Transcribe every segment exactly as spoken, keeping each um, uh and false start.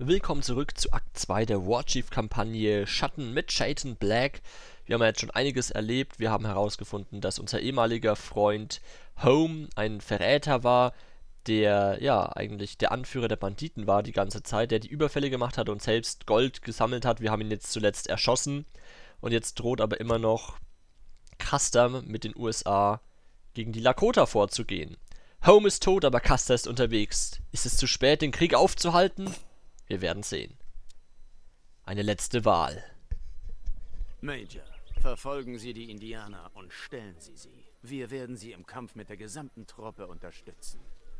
Willkommen zurück zu Akt zwei der Warchief-Kampagne Schatten mit Shaitan Black. Wir haben ja jetzt schon einiges erlebt. Wir haben herausgefunden, dass unser ehemaliger Freund Home ein Verräter war, der ja eigentlich der Anführer der Banditen war die ganze Zeit, der die Überfälle gemacht hat und selbst Gold gesammelt hat. Wir haben ihn jetzt zuletzt erschossen und jetzt droht aber immer noch Custer mit den U S A gegen die Lakota vorzugehen. Home ist tot, aber Custer ist unterwegs. Ist es zu spät, den Krieg aufzuhalten? Wir werden sehen. Eine letzte Wahl. Major, verfolgen Sie die Indianer und stellen Sie sie. Wir werden sie im Kampf mit der gesamten Truppe unterstützen.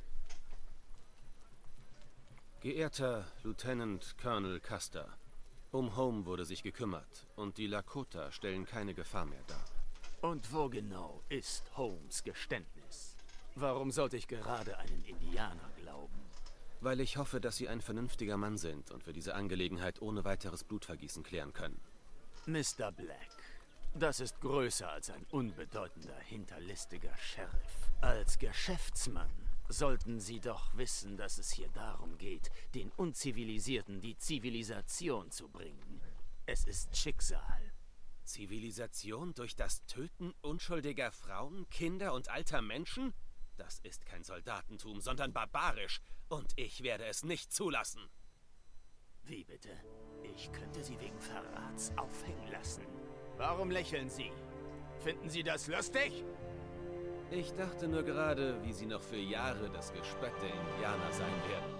Geehrter Lieutenant Colonel Custer, um Home wurde sich gekümmert und die Lakota stellen keine Gefahr mehr dar. Und wo genau ist Homes Geständnis? Warum sollte ich gerade einen Indianer glauben? Weil ich hoffe, dass Sie ein vernünftiger Mann sind und wir diese Angelegenheit ohne weiteres Blutvergießen klären können. Mister Black, das ist größer als ein unbedeutender, hinterlistiger Sheriff. Als Geschäftsmann sollten Sie doch wissen, dass es hier darum geht, den Unzivilisierten die Zivilisation zu bringen. Es ist Schicksal. Zivilisation durch das Töten unschuldiger Frauen, Kinder und alter Menschen? Das ist kein Soldatentum, sondern barbarisch. Und ich werde es nicht zulassen. Wie bitte? Ich könnte Sie wegen Verrats aufhängen lassen. Warum lächeln Sie? Finden Sie das lustig? Ich dachte nur gerade, wie Sie noch für Jahre das Gespött der Indianer sein werden.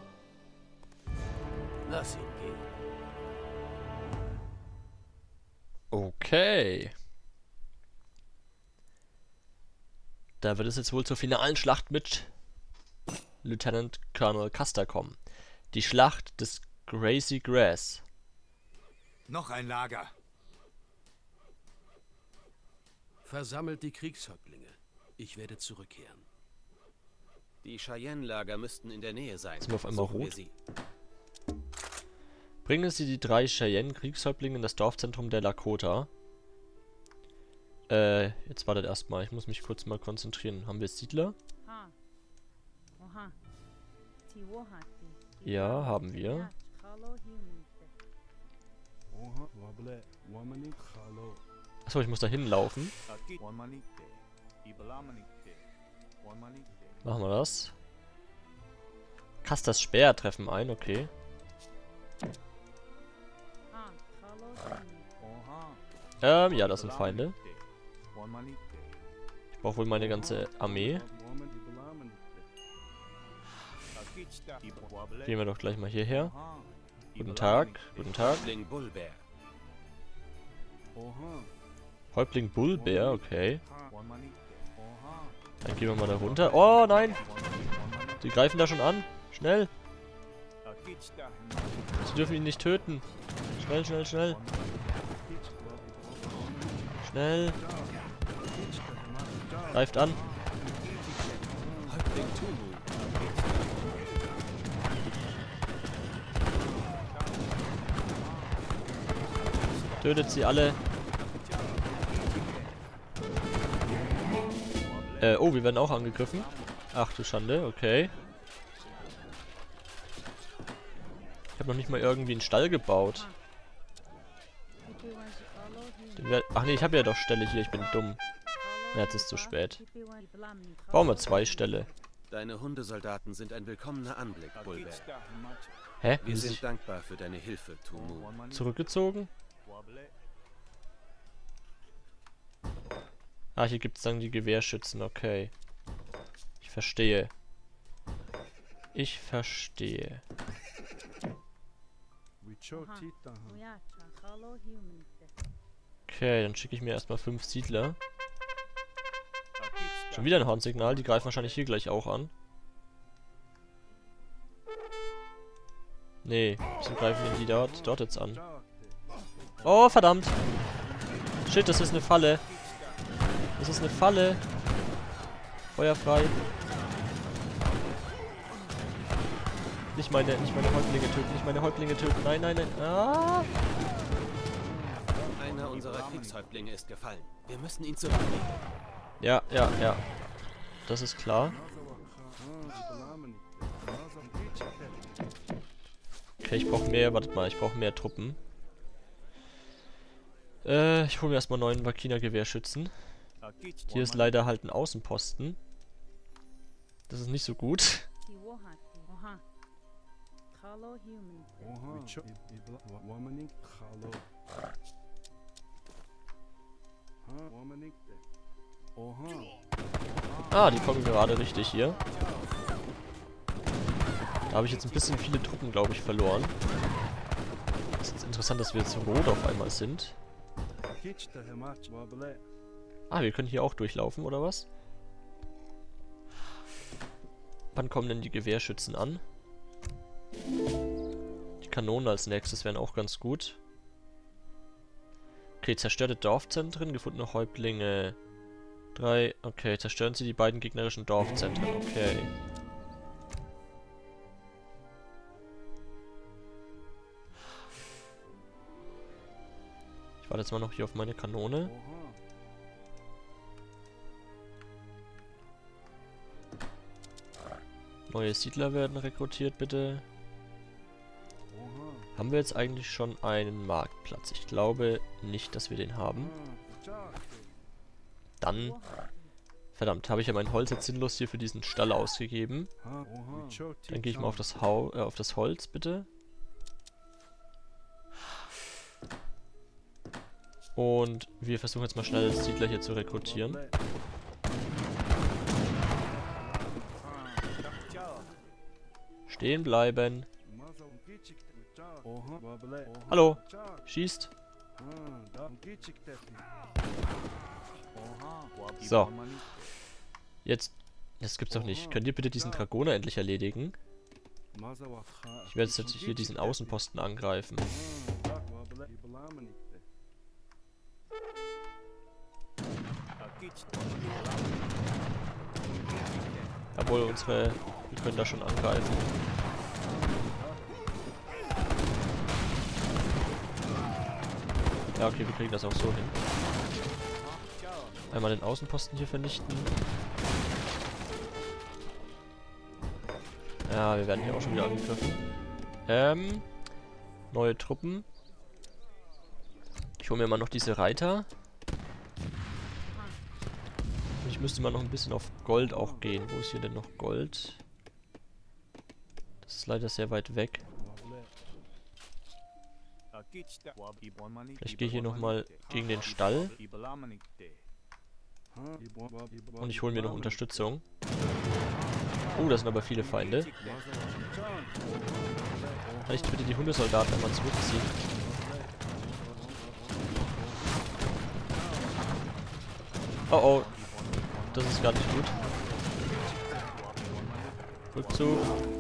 Lass ihn gehen. Okay. Da wird es jetzt wohl zur finalen Schlacht mit Lieutenant Colonel Custer kommen. Die Schlacht des Grassy Grass. Noch ein Lager. Versammelt die Kriegshäuptlinge. Ich werde zurückkehren. Die Cheyenne-Lager müssten in der Nähe sein. Sind wir auf einmal Suchen wir rot? sie. Bringen Sie die drei Cheyenne-Kriegshäuptlinge in das Dorfzentrum der Lakota. Äh, jetzt wartet erstmal. Ich muss mich kurz mal konzentrieren. Haben wir Siedler? Ja, haben wir. Achso, ich muss da hinlaufen. Machen wir das. Custers Speer treffen ein, okay. Ähm, ja, das sind Feinde. Ich brauche wohl meine ganze Armee. Gehen wir doch gleich mal hierher. Guten Tag, guten Tag. Häuptling Bullbear. Häuptling Bullbear, okay. Dann gehen wir mal da runter. Oh, nein! Die greifen da schon an. Schnell! Sie dürfen ihn nicht töten. Schnell, schnell, schnell. Schnell. Greift an. Häuptling Tumu. Tötet sie alle. Äh, oh, wir werden auch angegriffen. Ach du Schande, okay. Ich habe noch nicht mal irgendwie einen Stall gebaut. Ach nee, ich habe ja doch Ställe hier, ich bin dumm. Ja, jetzt ist zu spät. Bauen wir zwei Ställe. Deine Hundesoldaten sind ein willkommener Anblick, Bullbear. Hä? Wir Haben sind sich dankbar für deine Hilfe, Tumu. zurückgezogen? Ah, hier gibt es dann die Gewehrschützen, okay. Ich verstehe. Ich verstehe. Okay, dann schicke ich mir erstmal fünf Siedler. Schon wieder ein Hornsignal, die greifen wahrscheinlich hier gleich auch an. Nee, wieso greifen denn die dort, dort jetzt an? Oh, verdammt! Shit, das ist eine Falle. Das ist eine Falle. Feuer frei. Nicht meine, nicht meine Häuptlinge töten, nicht meine Häuptlinge töten. Nein, nein, nein. Ah! Einer unserer Kriegshäuptlinge ist gefallen. Wir müssen ihn zurücknehmen. Ja, ja, ja. Das ist klar. Okay, ich brauche mehr, wartet mal, ich brauche mehr Truppen. Äh, ich hole mir erstmal neuen Wakina-Gewehrschützen. Hier ist leider halt ein Außenposten. Das ist nicht so gut. Ah, die kommen gerade richtig hier. Da habe ich jetzt ein bisschen viele Truppen, glaube ich, verloren. Es ist jetzt interessant, dass wir jetzt rot auf einmal sind. Ah, wir können hier auch durchlaufen, oder was? Wann kommen denn die Gewehrschützen an? Die Kanonen als nächstes wären auch ganz gut. Okay, zerstörte Dorfzentren, gefundene Häuptlinge. Drei, okay, zerstören Sie die beiden gegnerischen Dorfzentren, okay. Ich warte jetzt mal noch hier auf meine Kanone. Neue Siedler werden rekrutiert, bitte. Haben wir jetzt eigentlich schon einen Marktplatz? Ich glaube nicht, dass wir den haben. Dann... Verdammt, habe ich ja mein Holz jetzt sinnlos hier für diesen Stall ausgegeben. Dann gehe ich mal auf das, Hau äh, auf das Holz, bitte. Und wir versuchen jetzt mal schnell Siedler hier zu rekrutieren. Stehen bleiben. Hallo, schießt. So. Jetzt, das gibt's doch nicht. Könnt ihr bitte diesen Dragoner endlich erledigen? Ich werde jetzt hier diesen Außenposten angreifen. Jawohl, unsere... Wir können da schon angreifen. Ja, okay, wir kriegen das auch so hin. Einmal den Außenposten hier vernichten. Ja, wir werden hier auch schon wieder angegriffen. Ähm, neue Truppen. Ich hole mir mal noch diese Reiter. Ich müsste mal noch ein bisschen auf Gold auch gehen. Wo ist hier denn noch Gold? Das ist leider sehr weit weg. Ich gehe hier nochmal gegen den Stall. Und ich hole mir noch Unterstützung. Oh, das sind aber viele Feinde. Kann ich bitte die Hundesoldaten einmal zurückziehen? Oh oh. Das ist gar nicht gut. Rückzug.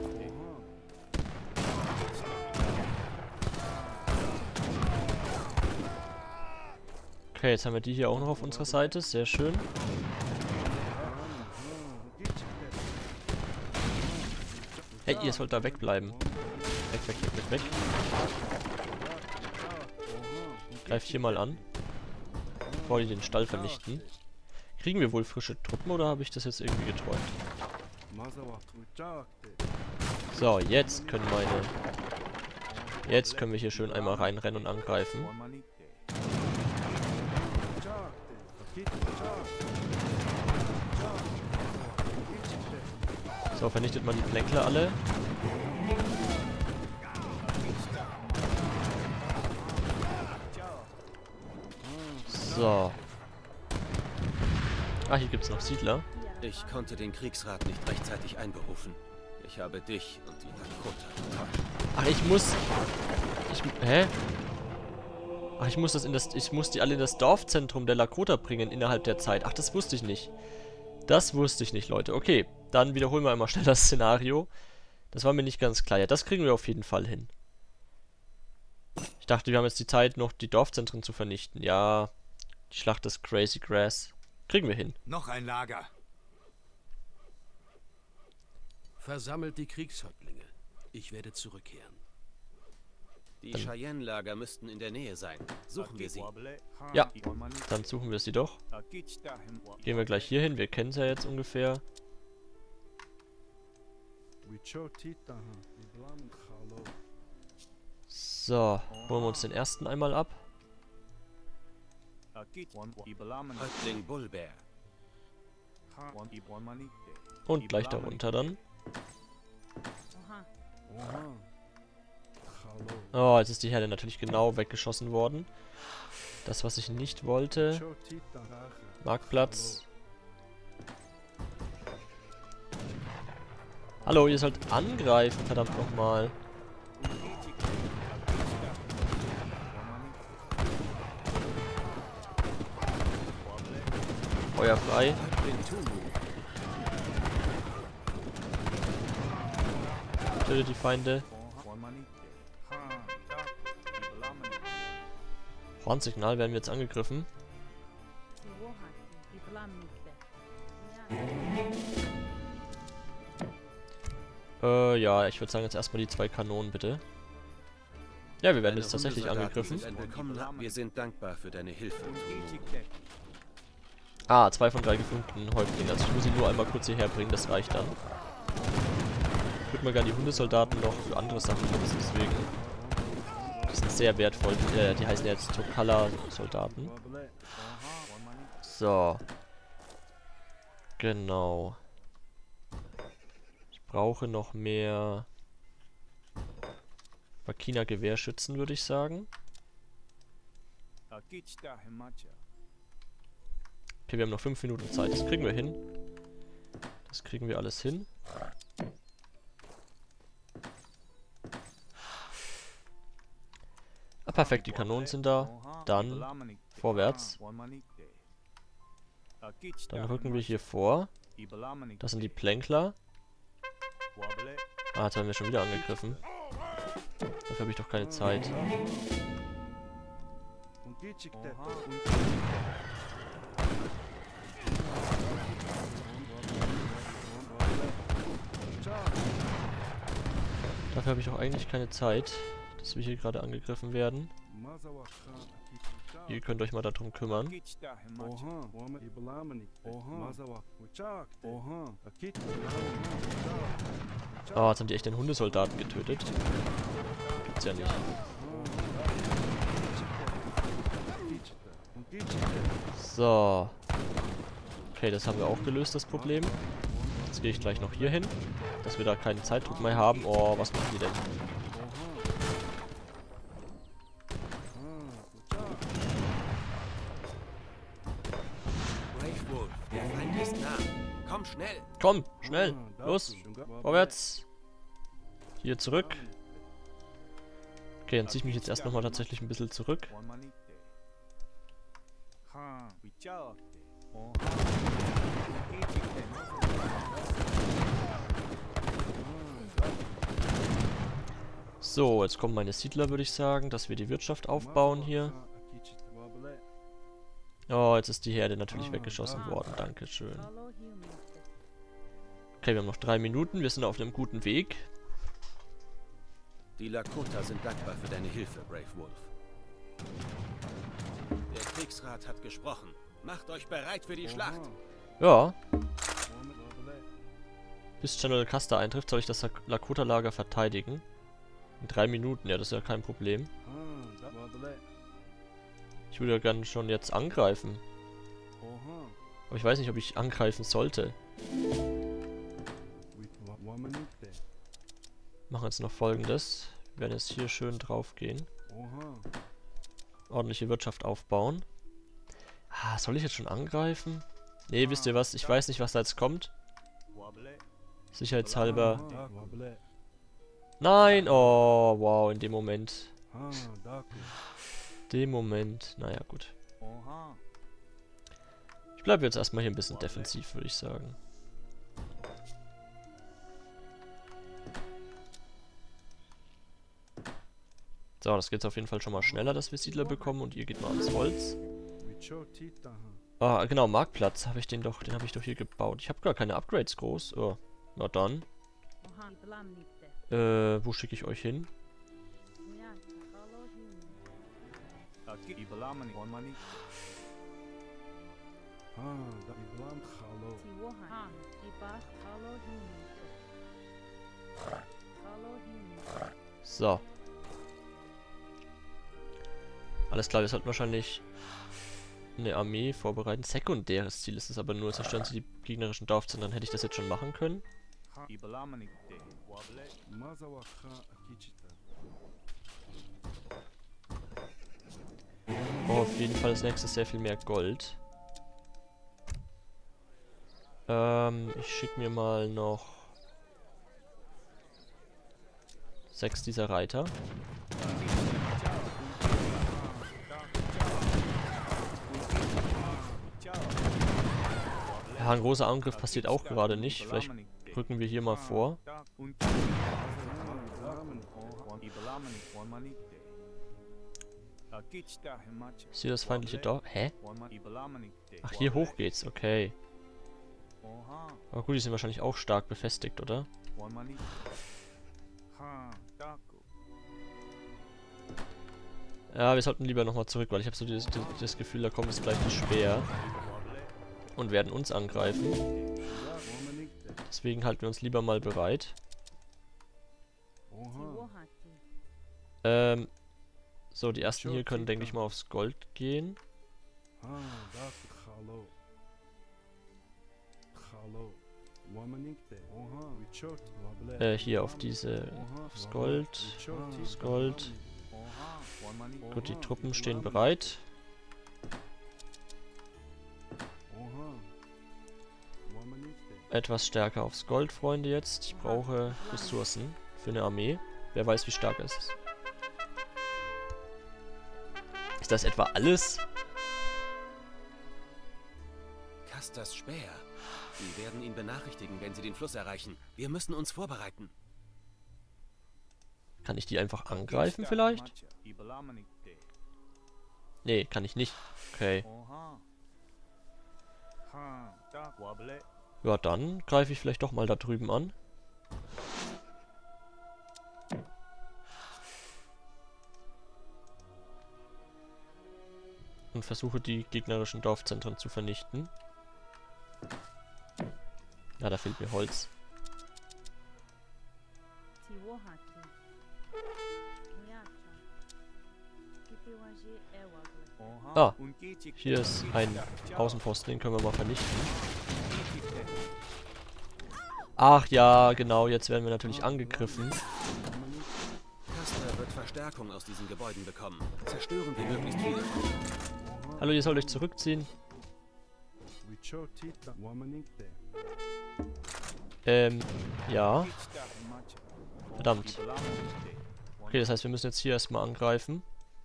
Okay, jetzt haben wir die hier auch noch auf unserer Seite. Sehr schön. Hey, ihr sollt da wegbleiben. Weg, weg, weg, weg, weg. Greift hier mal an. Bevor die den Stall vernichten. Kriegen wir wohl frische Truppen oder habe ich das jetzt irgendwie geträumt? So, jetzt können meine... Jetzt können wir hier schön einmal reinrennen und angreifen. So, vernichtet man die Plänkler alle. So. Ah, hier gibt's noch Siedler. Ich konnte den Kriegsrat nicht rechtzeitig einberufen. Ich habe dich und die Lakota getäuscht. Ach, ich muss... Ich... Hä? Ach, ich muss das in das... Ich muss die alle in das Dorfzentrum der Lakota bringen innerhalb der Zeit. Ach, das wusste ich nicht. Das wusste ich nicht, Leute. Okay, dann wiederholen wir einmal schnell das Szenario. Das war mir nicht ganz klar. Ja, das kriegen wir auf jeden Fall hin. Ich dachte, wir haben jetzt die Zeit, noch die Dorfzentren zu vernichten. Ja, die Schlacht des Crazy Grass. Kriegen wir hin. Noch ein Lager. Versammelt die Kriegshäuptlinge. Ich werde zurückkehren. Die Cheyenne-Lager müssten in der Nähe sein. Suchen wir sie. Ja, dann suchen wir sie doch. Gehen wir gleich hier hin. Wir kennen es ja jetzt ungefähr. So, holen wir uns den ersten einmal ab. Häuptling Bullbear. Und gleich darunter dann. Oh, jetzt ist die Herde natürlich genau weggeschossen worden. Das, was ich nicht wollte. Marktplatz. Hallo, ihr sollt angreifen, verdammt nochmal. Feuer frei. Tötet die Feinde. Warnsignal, werden wir jetzt angegriffen. Äh, ja, ich würde sagen jetzt erstmal die zwei Kanonen, bitte. Ja, wir werden jetzt tatsächlich angegriffen. Wir sind dankbar für deine Hilfe. Ah, zwei von drei geflunkten Häuptlingen. Also ich muss sie nur einmal kurz hierher bringen, das reicht dann. Ich würde mal gerne die Hundesoldaten noch für andere Sachen nutzen, deswegen. Die sind sehr wertvoll. Äh, die heißen jetzt Tokala-Soldaten. So. Genau. Ich brauche noch mehr Wakina-Gewehrschützen, würde ich sagen. Okay, wir haben noch fünf Minuten Zeit. Das kriegen wir hin. Das kriegen wir alles hin. Ah, perfekt, die Kanonen sind da. Dann vorwärts. Dann rücken wir hier vor. Das sind die Plänkler. Ah, jetzt haben wir schon wieder angegriffen. Dafür habe ich doch keine Zeit. Dafür habe ich auch eigentlich keine Zeit, dass wir hier gerade angegriffen werden. Ihr könnt euch mal darum kümmern. Oh, jetzt haben die echt den Hundesoldaten getötet. Gibt's ja nicht. So. Okay, das haben wir auch gelöst, das Problem. Jetzt gehe ich gleich noch hier hin, dass wir da keinen Zeitdruck mehr haben. Oh, was machen die denn? Brave Wolf, der Feind ist nah. Komm schnell. Komm, schnell. Los. Vorwärts. Hier zurück. Okay, dann ziehe ich mich jetzt erst nochmal tatsächlich ein bisschen zurück. So, jetzt kommen meine Siedler, würde ich sagen, dass wir die Wirtschaft aufbauen hier. Oh, jetzt ist die Herde natürlich weggeschossen worden. Dankeschön. Okay, wir haben noch drei Minuten. Wir sind auf einem guten Weg. Die Lakota sind dankbar für deine Hilfe, Brave Wolf. Der Kriegsrat hat gesprochen. Macht euch bereit für die Schlacht. Ja. Bis General Custer eintrifft, soll ich das Lakota-Lager verteidigen. In drei Minuten, ja, das ist ja kein Problem. Ich würde ja gerne schon jetzt angreifen. Aber ich weiß nicht, ob ich angreifen sollte. Machen jetzt noch Folgendes. Wir werden jetzt hier schön drauf gehen. Ordentliche Wirtschaft aufbauen. Ah, soll ich jetzt schon angreifen? Nee, wisst ihr was? Ich weiß nicht, was da jetzt kommt. Sicherheitshalber. Nein! Oh, wow, in dem Moment. Dem Moment. Naja, gut. Ich bleibe jetzt erstmal hier ein bisschen defensiv, würde ich sagen. So, das geht auf jeden Fall schon mal schneller, dass wir Siedler bekommen und ihr geht mal ans Holz. Ah, genau, Marktplatz habe ich den doch, den habe ich doch hier gebaut. Ich habe gar keine Upgrades groß. Oh, na dann. Äh, wo schicke ich euch hin? So. Alles klar, wir sollten wahrscheinlich eine Armee vorbereiten. Sekundäres Ziel ist es aber nur, zerstören sie die gegnerischen Dorfzentren. Dann hätte ich das jetzt schon machen können. Oh, auf jeden Fall als nächstes sehr viel mehr Gold. Ähm, ich schicke mir mal noch sechs dieser Reiter. Ja, ein großer Angriff passiert auch gerade nicht. Vielleicht rücken wir hier mal vor. Ist hier das feindliche Dorf? Hä? Ach, hier hoch geht's, okay. Aber gut, die sind wahrscheinlich auch stark befestigt, oder? Ja, wir sollten lieber nochmal zurück, weil ich habe so das, das Gefühl, da kommen jetzt gleich die Speer und werden uns angreifen. Deswegen halten wir uns lieber mal bereit. Ähm, so, die ersten hier können, denke ich mal, aufs Gold gehen. Äh, hier auf diese, aufs Gold, aufs Gold. Gut, die Truppen stehen bereit. Etwas stärker aufs Gold, Freunde, jetzt. Ich brauche Ressourcen für eine Armee. Wer weiß, wie stark es ist. Ist das etwa alles? Casters Späher. Sie werden ihn benachrichtigen, wenn sie den Fluss erreichen. Wir müssen uns vorbereiten. Kann ich die einfach angreifen vielleicht? Nee, kann ich nicht. Okay. Ja, dann greife ich vielleicht doch mal da drüben an. Und versuche die gegnerischen Dorfzentren zu vernichten. Ja, da fehlt mir Holz. Ah, hier ist ein Außenposten, den können wir mal vernichten. Ach ja, genau, jetzt werden wir natürlich angegriffen. Caster wird Verstärkung aus diesen Gebäuden bekommen. Zerstören wir möglichst viele. Hallo, ihr sollt euch zurückziehen. Ähm, ja. Verdammt. Okay, das heißt, wir müssen jetzt hier erstmal angreifen.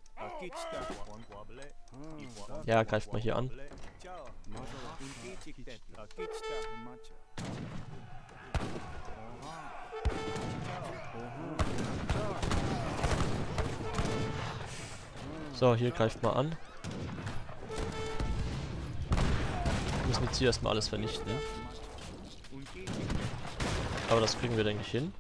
Ja, greift mal hier an. So, hier greift mal an. Wir müssen jetzt hier erstmal alles vernichten. Aber das kriegen wir, denke ich, hin.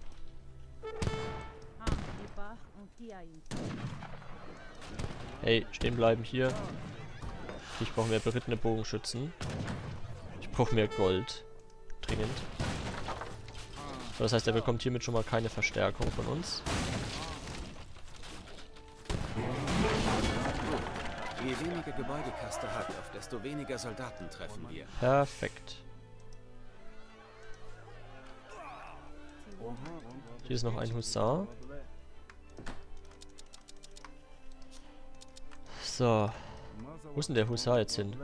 Hey, stehen bleiben hier. Ich brauche mehr berittene Bogenschützen. Ich brauche mehr Gold. Dringend. So, das heißt, er bekommt hiermit schon mal keine Verstärkung von uns. Je weniger Gebäude Caster hat, auf desto weniger Soldaten treffen wir. Perfekt. Hier ist noch ein Husar. So. Wo ist denn der Husar jetzt hin?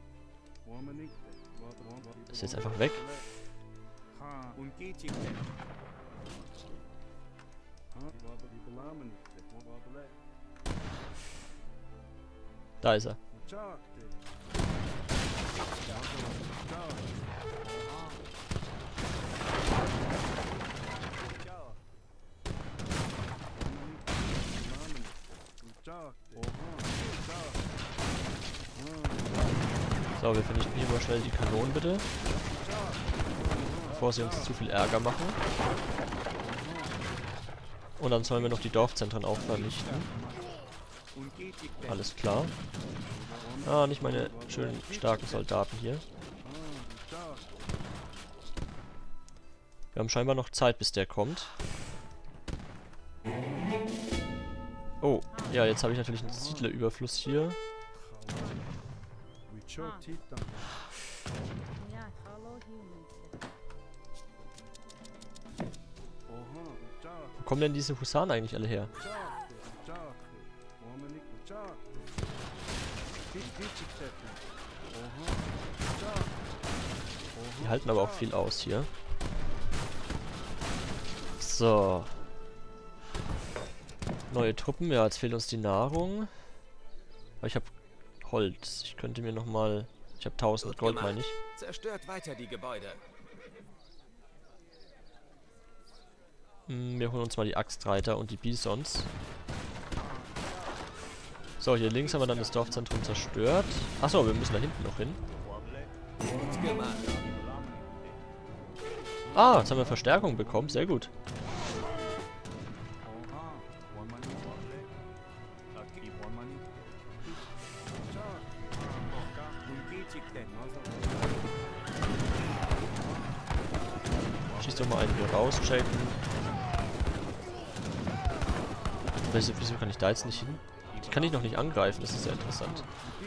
Ist jetzt einfach weg? Da ist er. So, wir vernichten hier mal schnell die Kanonen, bitte. Bevor sie uns zu viel Ärger machen. Und dann sollen wir noch die Dorfzentren auch vernichten. Alles klar. Ah, nicht meine schönen starken Soldaten hier. Wir haben scheinbar noch Zeit, bis der kommt. Oh, Ja, jetzt habe ich natürlich einen Siedlerüberfluss hier. Wo kommen denn diese Husaren eigentlich alle her? Die halten aber auch viel aus hier. So. Neue Truppen. Ja, jetzt fehlt uns die Nahrung. Aber ich habe Holz. Ich könnte mir nochmal... Ich habe tausend Gold, meine ich. Zerstört weiter die Gebäude. Hm, wir holen uns mal die Axtreiter und die Bisons. So, hier links haben wir dann das Dorfzentrum zerstört. Achso, wir müssen da hinten noch hin. Ah, jetzt haben wir Verstärkung bekommen. Sehr gut. Schieß doch mal einen hier raus, checken. Wieso, wieso kann ich da jetzt nicht hin? Die kann ich noch nicht angreifen, das ist sehr interessant.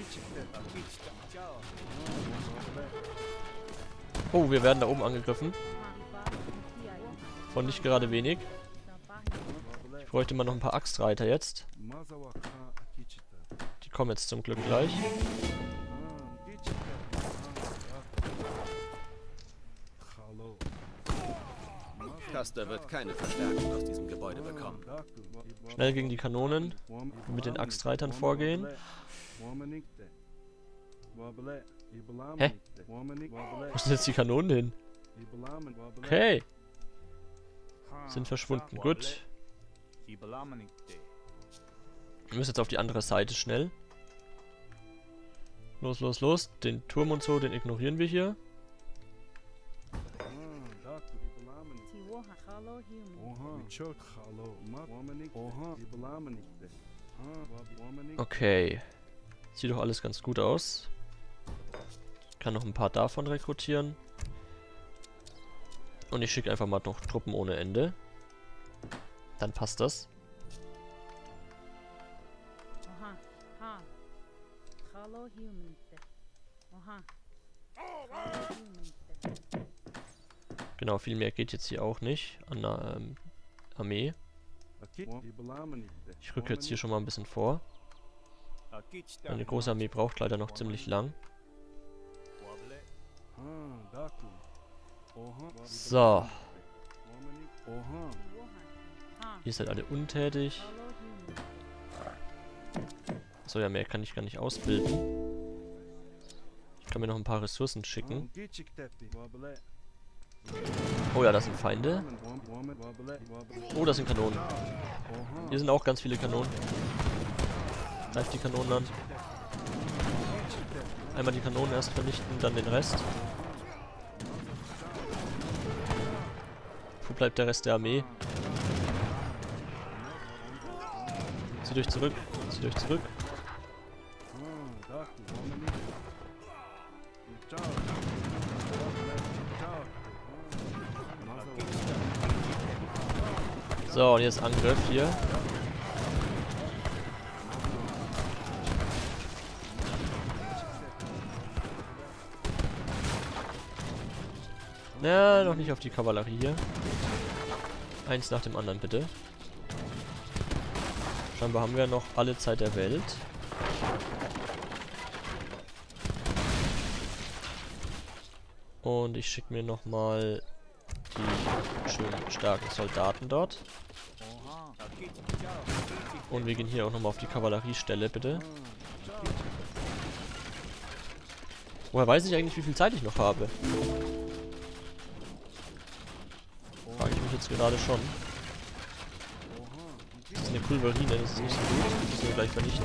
Oh, wir werden da oben angegriffen. Von nicht gerade wenig. Ich bräuchte mal noch ein paar Axtreiter jetzt. Die kommen jetzt zum Glück gleich. Custer wird keine Verstärkung aus diesem Gebäude bekommen. Schnell gegen die Kanonen. Mit den Axtreitern vorgehen. Hä? Wo sind jetzt die Kanonen hin? Okay. Sind verschwunden. Gut. Wir müssen jetzt auf die andere Seite schnell. Los, los, los. Den Turm und so, den ignorieren wir hier. Okay. Sieht doch alles ganz gut aus. Ich kann noch ein paar davon rekrutieren. Und ich schicke einfach mal noch Truppen ohne Ende. Dann passt das. Genau, viel mehr geht jetzt hier auch nicht an der ähm, Armee. Ich rücke jetzt hier schon mal ein bisschen vor. Eine große Armee braucht leider noch ziemlich lang. So. Ihr seid alle untätig. So, ja, mehr kann ich gar nicht ausbilden. Ich kann mir noch ein paar Ressourcen schicken. Oh ja, das sind Feinde. Oh, das sind Kanonen. Hier sind auch ganz viele Kanonen. Greift die Kanonen an. Einmal die Kanonen erst vernichten, dann den Rest. Wo bleibt der Rest der Armee? Zieht euch zurück. Zieht euch zurück. So, und jetzt Angriff hier. Na, noch nicht auf die Kavallerie hier. Eins nach dem anderen, bitte. Scheinbar haben wir noch alle Zeit der Welt. Und ich schicke mir nochmal die schönen starken Soldaten dort. Und wir gehen hier auch nochmal auf die Kavalleriestelle, bitte. Woher weiß ich eigentlich, wie viel Zeit ich noch habe? Frage ich mich jetzt gerade schon. Das ist eine Pulverine, das ist nicht so gut. Das müssen wir gleich vernichten.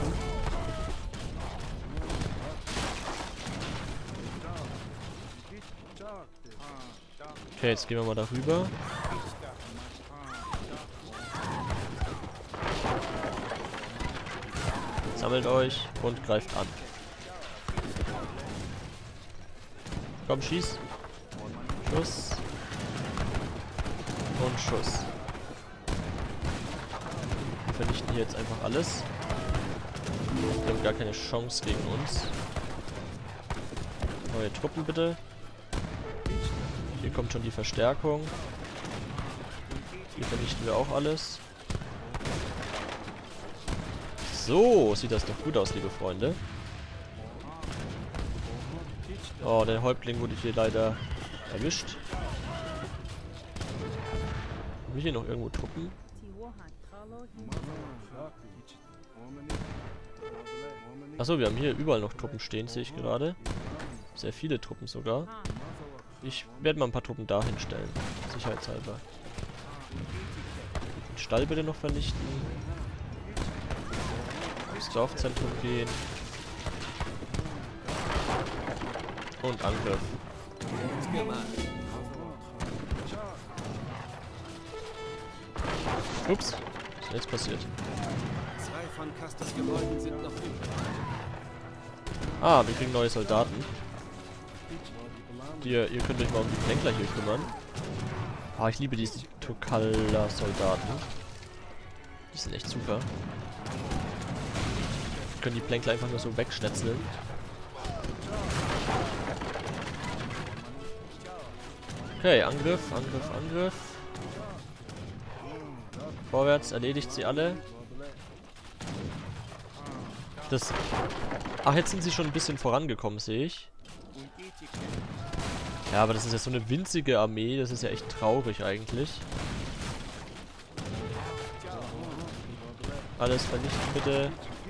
Okay, jetzt gehen wir mal darüber. Sammelt euch und greift an. Komm, schieß. Schuss. Und Schuss. Wir vernichten hier jetzt einfach alles. Die haben gar keine Chance gegen uns. Neue Truppen bitte. Hier kommt schon die Verstärkung. Hier vernichten wir auch alles. So, sieht das doch gut aus, liebe Freunde. Oh, der Häuptling wurde hier leider erwischt. Haben wir hier noch irgendwo Truppen? Achso, wir haben hier überall noch Truppen stehen, sehe ich gerade. Sehr viele Truppen sogar. Ich werde mal ein paar Truppen dahin stellen, sicherheitshalber. Den Stall bitte noch vernichten. Ins Dorfzentrum gehen. Und Angriff. Ups, was ist jetzt passiert? Zwei von Casters Gebäuden sind noch übrig. Ah, wir kriegen neue Soldaten. Die, ihr könnt euch mal um die Plänkler hier kümmern. Ah, ich liebe diese Tokala-Soldaten. Die sind echt super. Wir können die Plänkler einfach nur so wegschnetzeln. Okay, Angriff, Angriff, Angriff. Vorwärts, erledigt sie alle. Das... Ach, jetzt sind sie schon ein bisschen vorangekommen, sehe ich. Ja, aber das ist ja so eine winzige Armee. Das ist ja echt traurig eigentlich. Alles vernichten bitte.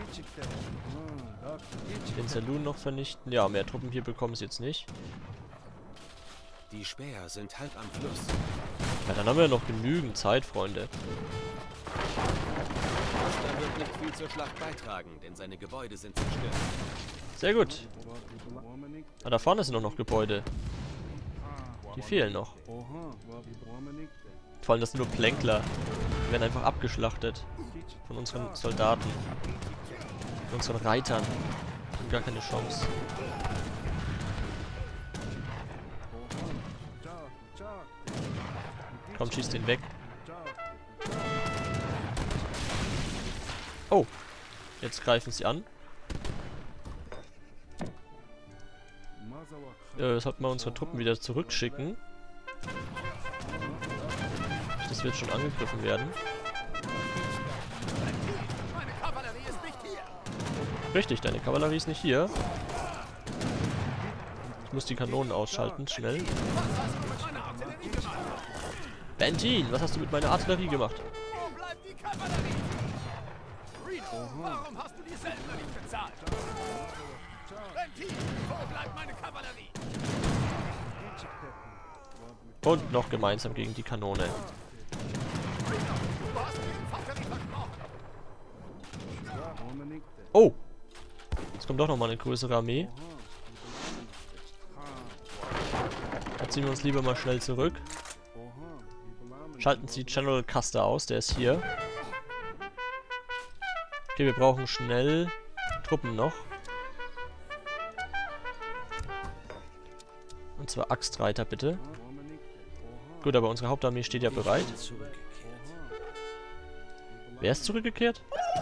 Den Saloon noch vernichten. Ja, mehr Truppen hier bekommen sie jetzt nicht. Die Späher sind halb am Fluss. Ja, dann haben wir noch genügend Zeit, Freunde. Caster wird nicht viel zur Schlacht beitragen, denn seine Gebäude sind zerstört. Sehr gut. Ah, da vorne sind noch, noch Gebäude. Die fehlen noch. Vor allem, das sind nur Plänkler. Die werden einfach abgeschlachtet. Von unseren Soldaten. Von unseren Reitern. Die haben gar keine Chance. Komm, schieß den weg. Oh. Jetzt greifen sie an. Äh, sollten wir unsere Truppen wieder zurückschicken. Das wird schon angegriffen werden. Richtig, deine Kavallerie ist nicht hier. Ich muss die Kanonen ausschalten, schnell. Bentin, was hast du mit meiner Artillerie gemacht? Wo bleibt die Kavallerie? Reno, warum hast du die Söldner nicht bezahlt? Bentin, wo bleibt meine Kavallerie? Und noch gemeinsam gegen die Kanone. Du hast mir die Infanterie versprochen. Oh! Jetzt kommt doch nochmal eine größere Armee. Da ziehen wir uns lieber mal schnell zurück. Schalten Sie General Custer aus, der ist hier. Okay, wir brauchen schnell Truppen noch. Und zwar Axtreiter, bitte. Gut, aber unsere Hauptarmee steht ja bereit. Wer ist zurückgekehrt?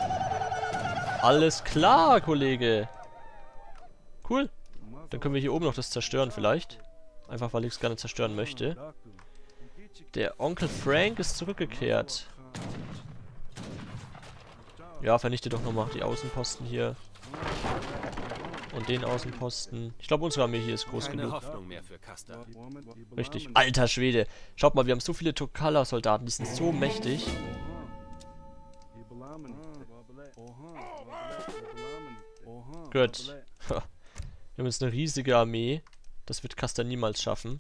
Alles klar, Kollege. Cool. Dann können wir hier oben noch das zerstören vielleicht. Einfach, weil ich es gerne zerstören möchte. Der Onkel Frank ist zurückgekehrt. Ja, vernichte doch nochmal die Außenposten hier. Und den Außenposten. Ich glaube, unsere Armee hier ist groß Keine genug. Hoffnung mehr für Caster. Richtig. Alter Schwede. Schaut mal, wir haben so viele Tokala-Soldaten. Die sind so mächtig. Gut. Wir haben jetzt eine riesige Armee. Das wird Caster niemals schaffen.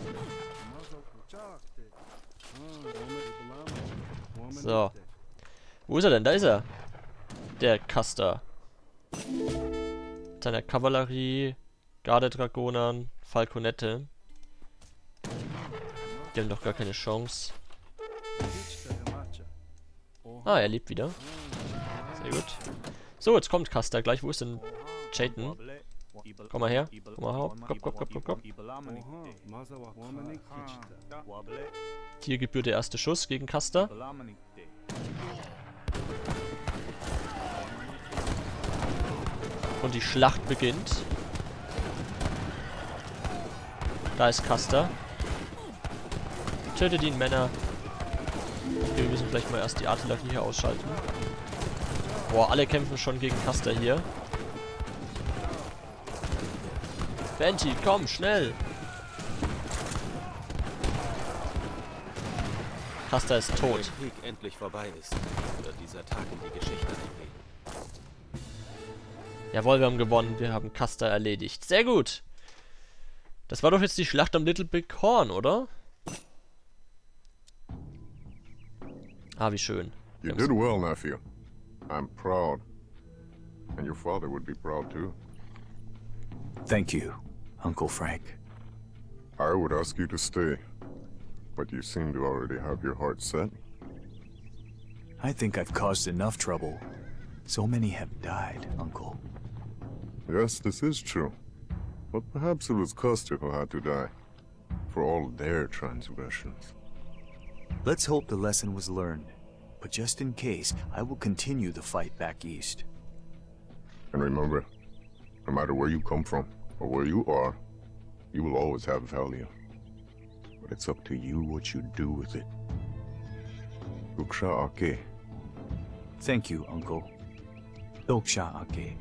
So. Wo ist er denn? Da ist er. Der Caster. Mit seiner Kavallerie, Gardedragonern, Falconette. Die haben doch gar keine Chance. Ah, er lebt wieder. Sehr gut. So, jetzt kommt Caster gleich. Wo ist denn Chayton? Komm mal her. Komm mal her. Komm, komm, komm, komm, komm. Hier gebührt der erste Schuss gegen Caster. Und die Schlacht beginnt. Da ist Custer. Tötet ihn, Männer. Okay, wir müssen vielleicht mal erst die Artillerie hier ausschalten. Boah, alle kämpfen schon gegen Custer hier. Venti, komm, schnell! Custer ist tot. Wenn der Krieg endlich vorbei ist, wird dieser Tag in die Geschichte eingehen. Jawohl, wir haben gewonnen. Wir haben Custer erledigt. Sehr gut. Das war doch jetzt die Schlacht am Little Big Horn, oder? Ah, wie schön. You did well, nephew. I'm proud. And your father would be proud too. Thank you, Uncle Frank. I would ask you to stay, but you seem to already have your heart set. I think I've caused enough trouble. So many have died, Uncle. Yes, this is true. But perhaps it was Custer who had to die, for all their transgressions. Let's hope the lesson was learned. But just in case, I will continue the fight back east. And remember, no matter where you come from, or where you are, you will always have value. But it's up to you what you do with it. Duksha Ake. Thank you, Uncle. Doksha Ake.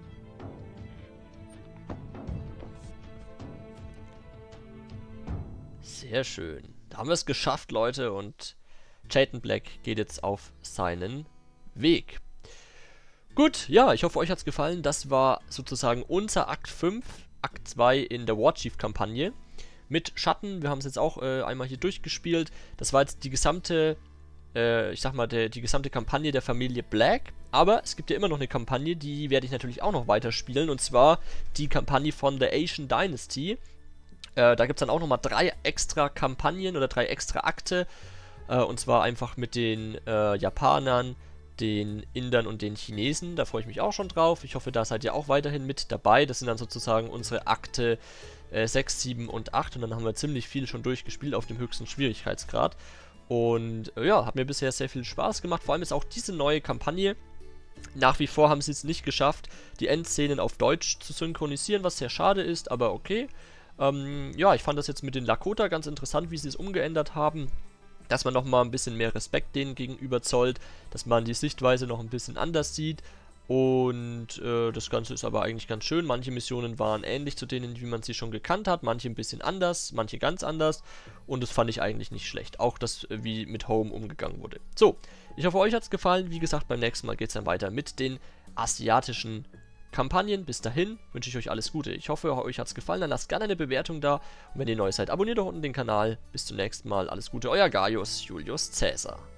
Sehr schön. Da haben wir es geschafft, Leute, und Chayton Black geht jetzt auf seinen Weg. Gut, ja, ich hoffe, euch hat es gefallen. Das war sozusagen unser Akt fünf, Akt zwei in der Warchief-Kampagne. Mit Schatten, wir haben es jetzt auch äh, einmal hier durchgespielt. Das war jetzt die gesamte, äh, ich sag mal, der, die gesamte Kampagne der Familie Black. Aber es gibt ja immer noch eine Kampagne, die werde ich natürlich auch noch weiterspielen. Und zwar die Kampagne von The Asian Dynasty. Äh, da gibt es dann auch nochmal drei extra Kampagnen oder drei extra Akte. Äh, und zwar einfach mit den äh, Japanern, den Indern und den Chinesen. Da freue ich mich auch schon drauf. Ich hoffe, da seid ihr auch weiterhin mit dabei. Das sind dann sozusagen unsere Akte äh, sechs, sieben und acht. Und dann haben wir ziemlich viel schon durchgespielt auf dem höchsten Schwierigkeitsgrad. Und äh, ja, hat mir bisher sehr viel Spaß gemacht. Vor allem ist auch diese neue Kampagne. Nach wie vor haben sie es nicht geschafft, die Endszenen auf Deutsch zu synchronisieren, was sehr schade ist, aber okay. Ähm, ja, ich fand das jetzt mit den Lakota ganz interessant, wie sie es umgeändert haben. Dass man nochmal ein bisschen mehr Respekt denen gegenüber zollt, dass man die Sichtweise noch ein bisschen anders sieht. Und äh, das Ganze ist aber eigentlich ganz schön. Manche Missionen waren ähnlich zu denen, wie man sie schon gekannt hat. Manche ein bisschen anders, manche ganz anders. Und das fand ich eigentlich nicht schlecht. Auch das, wie mit Home umgegangen wurde. So, ich hoffe, euch hat es gefallen. Wie gesagt, beim nächsten Mal geht es dann weiter mit den asiatischen Kampagnen. Bis dahin wünsche ich euch alles Gute. Ich hoffe, euch hat es gefallen. Dann lasst gerne eine Bewertung da. Und wenn ihr neu seid, abonniert doch unten den Kanal. Bis zum nächsten Mal. Alles Gute, euer Gaius Julius Caesar.